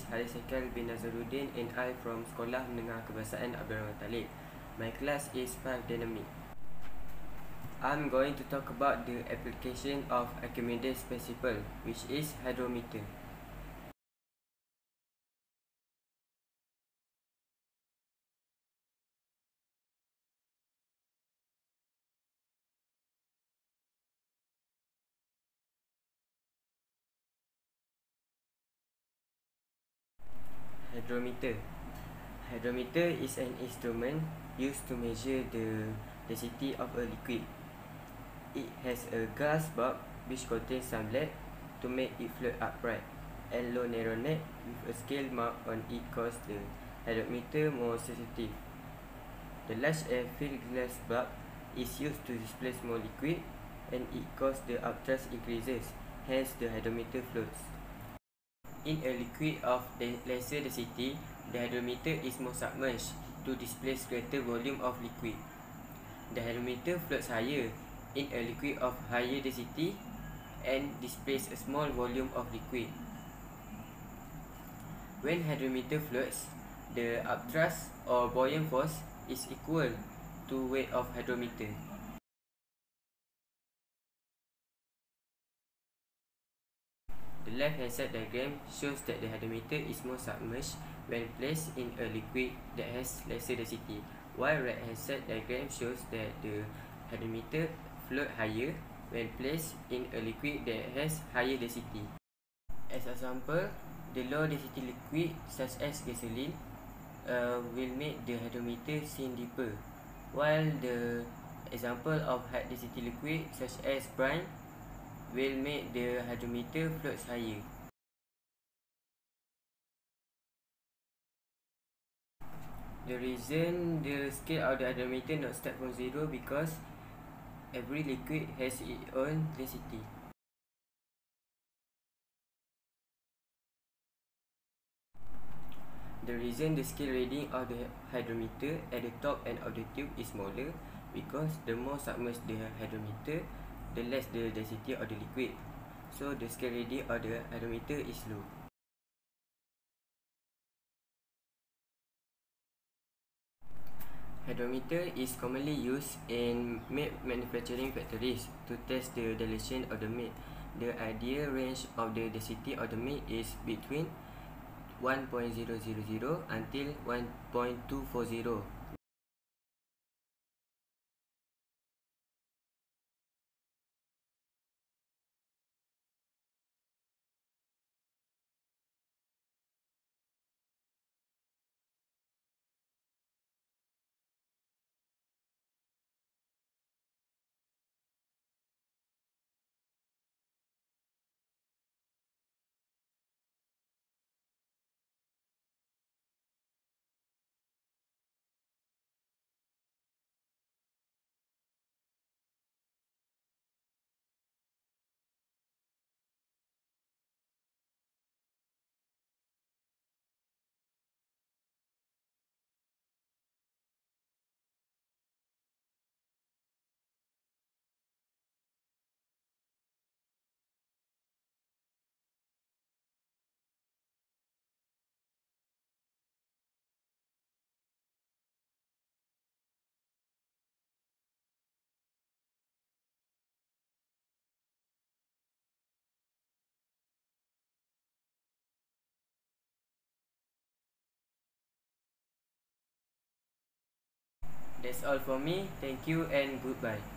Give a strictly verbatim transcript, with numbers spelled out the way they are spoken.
Haris Haikal bin Nazaruddin and I from Sekolah Menengah Kebahasaan Abdul Rahman Talib. My class is five Dynamic. I'm going to talk about the application of Archimedes' principle, which is hydrometer. Hydrometer. Hydrometer is an instrument used to measure the density of a liquid. It has a glass bulb which contains some lead to make it float upright, and low narrow neck with a scale mark on it causes the hydrometer more sensitive. The large air-filled glass bulb is used to display more liquid, and it causes the upthrust increases, hence the hydrometer floats. In a liquid of lesser density, the hydrometer is more submerged to displace greater volume of liquid. The hydrometer floats higher in a liquid of higher density and displays a small volume of liquid. When hydrometer floats, the upthrust or buoyant force is equal to weight of hydrometer. The left-hand side diagram shows that the hydrometer is more submerged when placed in a liquid that has lesser density, while right-hand side diagram shows that the hydrometer floats higher when placed in a liquid that has higher density. As example, the low density liquid such as gasoline uh, will make the hydrometer sink deeper, while the example of high density liquid such as brine will make the hydrometer floats higher. The reason the scale of the hydrometer not start from zero because every liquid has its own density. The reason the scale reading of the hydrometer at the top end of the tube is smaller because the more submerged the hydrometer, the less the density of the liquid. So the scale reading of the hydrometer is low. Hydrometer is commonly used in meat manufacturing factories to test the dilation of the meat. The ideal range of the density of the meat is between one point zero zero zero until one point two four zero. That's all for me. Thank you and goodbye.